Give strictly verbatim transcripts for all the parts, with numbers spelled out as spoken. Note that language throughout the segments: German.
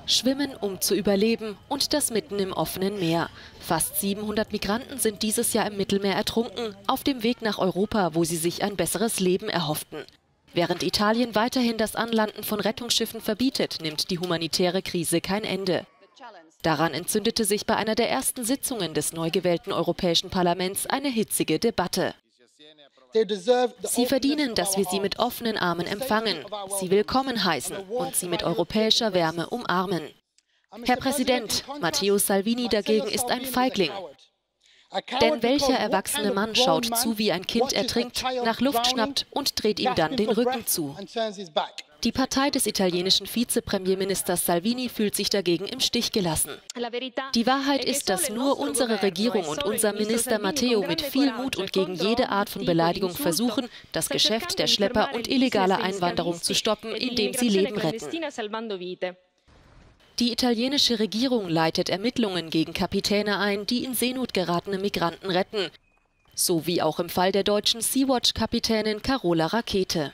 Schwimmen, um zu überleben, und das mitten im offenen Meer. Fast siebenhundert Migranten sind dieses Jahr im Mittelmeer ertrunken, auf dem Weg nach Europa, wo sie sich ein besseres Leben erhofften. Während Italien weiterhin das Anlanden von Rettungsschiffen verbietet, nimmt die humanitäre Krise kein Ende. Daran entzündete sich bei einer der ersten Sitzungen des neu gewählten Europäischen Parlaments eine hitzige Debatte. Sie verdienen, dass wir sie mit offenen Armen empfangen, sie willkommen heißen und sie mit europäischer Wärme umarmen. Herr Präsident, Matteo Salvini dagegen ist ein Feigling. Denn welcher erwachsene Mann schaut zu, wie ein Kind ertrinkt, nach Luft schnappt und dreht ihm dann den Rücken zu? Die Partei des italienischen Vizepremierministers Salvini fühlt sich dagegen im Stich gelassen. Die Wahrheit ist, dass nur unsere Regierung und unser Minister Matteo mit viel Mut und gegen jede Art von Beleidigung versuchen, das Geschäft der Schlepper und illegaler Einwanderung zu stoppen, indem sie Leben retten. Die italienische Regierung leitet Ermittlungen gegen Kapitäne ein, die in Seenot geratene Migranten retten. So wie auch im Fall der deutschen Sea-Watch-Kapitänin Carola Rackete.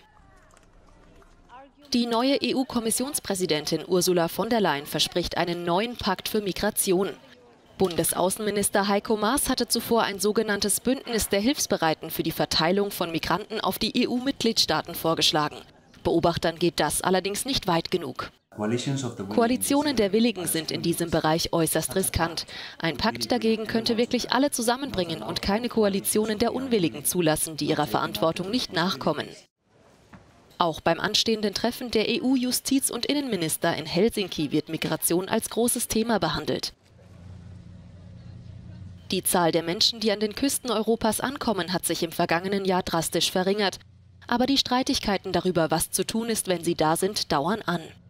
Die neue E U-Kommissionspräsidentin Ursula von der Leyen verspricht einen neuen Pakt für Migration. Bundesaußenminister Heiko Maas hatte zuvor ein sogenanntes Bündnis der Hilfsbereiten für die Verteilung von Migranten auf die E U-Mitgliedstaaten vorgeschlagen. Beobachtern geht das allerdings nicht weit genug. Koalitionen der Willigen sind in diesem Bereich äußerst riskant. Ein Pakt dagegen könnte wirklich alle zusammenbringen und keine Koalitionen der Unwilligen zulassen, die ihrer Verantwortung nicht nachkommen. Auch beim anstehenden Treffen der E U-Justiz- und Innenminister in Helsinki wird Migration als großes Thema behandelt. Die Zahl der Menschen, die an den Küsten Europas ankommen, hat sich im vergangenen Jahr drastisch verringert. Aber die Streitigkeiten darüber, was zu tun ist, wenn sie da sind, dauern an.